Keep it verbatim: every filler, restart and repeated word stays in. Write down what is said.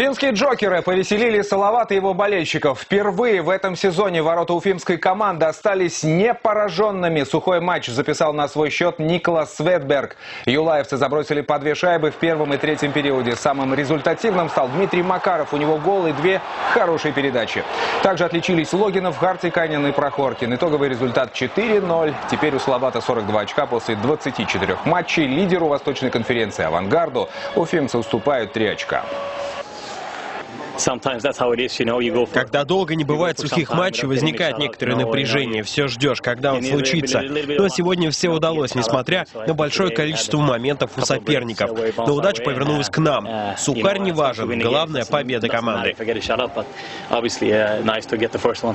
Уфимские «Джокеры» повеселили Салавата и его болельщиков. Впервые в этом сезоне ворота уфимской команды остались непораженными. Сухой матч записал на свой счет Николас Светберг. Юлаевцы забросили по две шайбы в первом и третьем периоде. Самым результативным стал Дмитрий Макаров. У него гол и две хорошие передачи. Также отличились Логинов, Хартиканин и Прохоркин. Итоговый результат четыре ноль. Теперь у Салавата сорок два очка после двадцати четырёх матчей. Лидеру Восточной конференции «Авангарду» уфимцы уступают три очка. Когда долго не бывает сухих матчей, возникает некоторое напряжение. Все ждешь, когда он случится. Но сегодня все удалось, несмотря на большое количество моментов у соперников. Но удача повернулась к нам. Сухарь не важен. Главное — победа команды.